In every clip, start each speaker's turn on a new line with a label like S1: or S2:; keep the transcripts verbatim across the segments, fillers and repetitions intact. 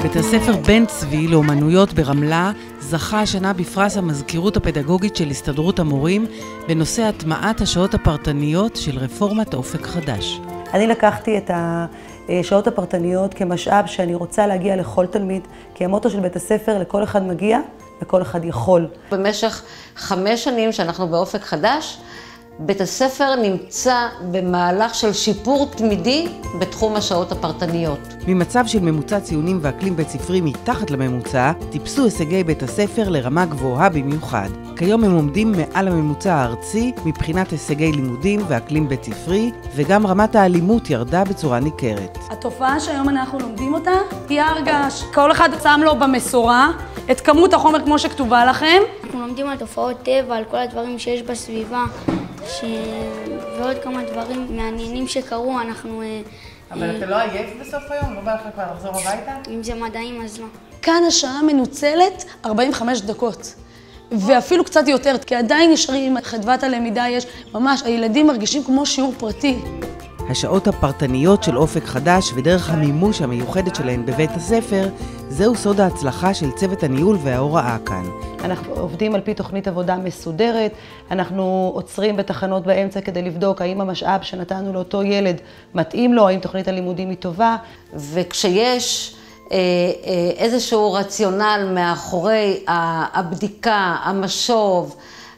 S1: בית הספר בן צבי לאומנויות ברמלה זכה השנה בפרס המזכירות הפדגוגית של הסתדרות המורים בנושא הטמעת השעות הפרטניות של רפורמת אופק חדש.
S2: אני לקחתי את השעות הפרטניות כמשאב שאני רוצה להגיע לכל תלמיד, כי המוטו של בית הספר לכל אחד מגיע וכל אחד יכול.
S3: במשך חמש שנים שאנחנו באופק חדש, בית הספר נמצא במהלך של שיפור תמידי בתחום השעות הפרטניות.
S1: ממצב של ממוצע ציונים ואקלים בית ספרי מתחת לממוצע, טיפסו הישגי בית הספר לרמה גבוהה במיוחד. כיום הם עומדים מעל הממוצע הארצי מבחינת הישגי לימודים ואקלים בית ספרי, וגם רמת האלימות ירדה בצורה ניכרת.
S4: התופעה שהיום אנחנו לומדים אותה היא הרגש. כל אחד שם לו במסורה את כמות החומר כמו שכתובה לכם.
S5: אנחנו לומדים על תופעות טבע, על כל הדברים שיש בסביבה. ש... ועוד כמה דברים מעניינים שקרו, אנחנו...
S6: אבל אתה לא עייף בסוף היום? לא בא לך כבר לחזור הביתה?
S5: אם זה מדעים, אז לא.
S4: כאן השעה מנוצלת ארבעים וחמש דקות, ואפילו קצת יותר, כי עדיין נשארים, חדוות הלמידה יש, ממש, הילדים מרגישים כמו שיעור פרטי.
S1: השעות הפרטניות של אופק חדש ודרך המימוש המיוחדת שלהן בבית הספר, זהו סוד ההצלחה של צוות הניהול וההוראה כאן.
S2: אנחנו עובדים על פי תוכנית עבודה מסודרת, אנחנו עוצרים בתחנות באמצע כדי לבדוק האם המשאב שנתנו לאותו ילד מתאים לו, האם תוכנית הלימודים היא טובה.
S3: וכשיש אה, אה, איזשהו רציונל מאחורי הבדיקה, המשוב,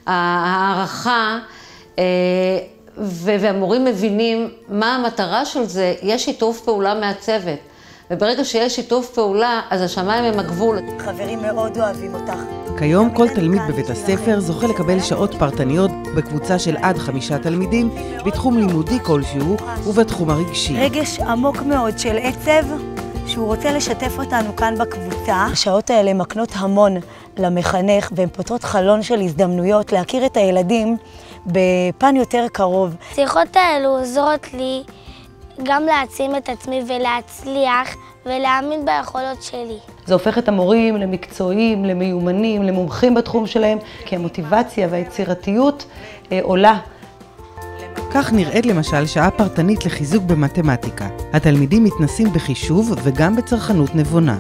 S3: הערכה, אה, והמורים מבינים מה המטרה של זה, יש שיתוף פעולה מהצוות. וברגע שיש שיתוף פעולה, אז השמיים הם הגבול.
S2: חברים מאוד אוהבים אותך.
S1: כיום כל תלמיד בבית הספר זוכה לקבל שעות פרטניות בקבוצה של עד חמישה תלמידים בתחום לימודי כלשהו ובתחום הרגשי.
S2: רגש עמוק מאוד של עצב שהוא רוצה לשתף אותנו כאן בקבוצה. השעות האלה מקנות המון למחנך והן פותרות חלון של הזדמנויות להכיר את הילדים בפן יותר קרוב.
S5: השיחות האלו עוזרות לי גם להעצים את עצמי ולהצליח ולהאמין ביכולות שלי.
S2: זה הופך את המורים למקצועיים, למיומנים, למומחים בתחום שלהם, כי המוטיבציה והיצירתיות אה, עולה.
S1: כך נראית למשל שעה פרטנית לחיזוק במתמטיקה. התלמידים מתנסים בחישוב וגם בצרכנות נבונה.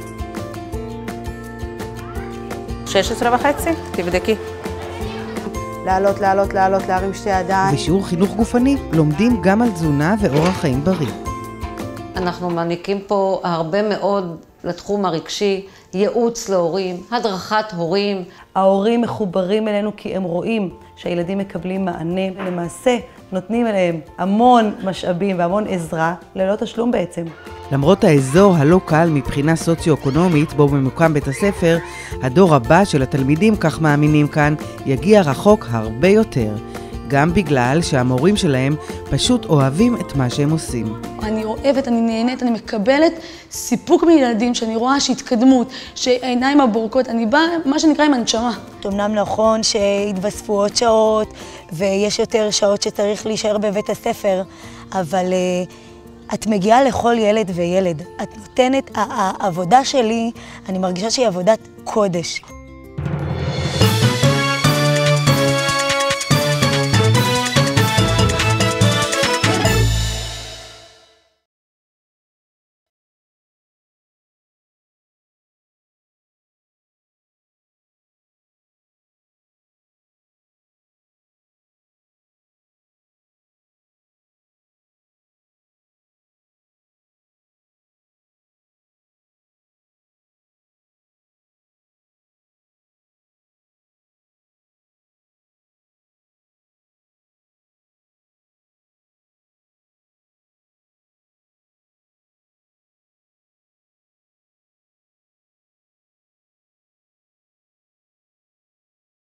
S6: שש עשרה וחצי, תבדקי.
S2: לעלות, לעלות, לעלות, להרים שתי ידיים.
S1: בשיעור חינוך גופני לומדים גם על תזונה ואורח חיים בריא.
S3: אנחנו מעניקים פה הרבה מאוד לתחום הרגשי, ייעוץ להורים, הדרכת הורים.
S2: ההורים מחוברים אלינו כי הם רואים שהילדים מקבלים מענה, ולמעשה נותנים אליהם המון משאבים והמון עזרה ללא תשלום בעצם.
S1: למרות האזור הלא קל מבחינה סוציו-אקונומית בו ממוקם בית הספר, הדור הבא של התלמידים, כך מאמינים כאן, יגיע רחוק הרבה יותר. גם בגלל שהמורים שלהם פשוט אוהבים את מה שהם עושים.
S4: אני אוהבת, אני נהנית, אני מקבלת סיפוק מילדים, שאני רואה שהתקדמות, שהעיניים הבורקות, אני באה, מה שנקרא, עם הנשמה.
S2: אמנם נכון שהתווספו עוד שעות, ויש יותר שעות שצריך להישאר בבית הספר, אבל uh, את מגיעה לכל ילד וילד. את נותנת, העבודה שלי, אני מרגישה שהיא עבודת קודש.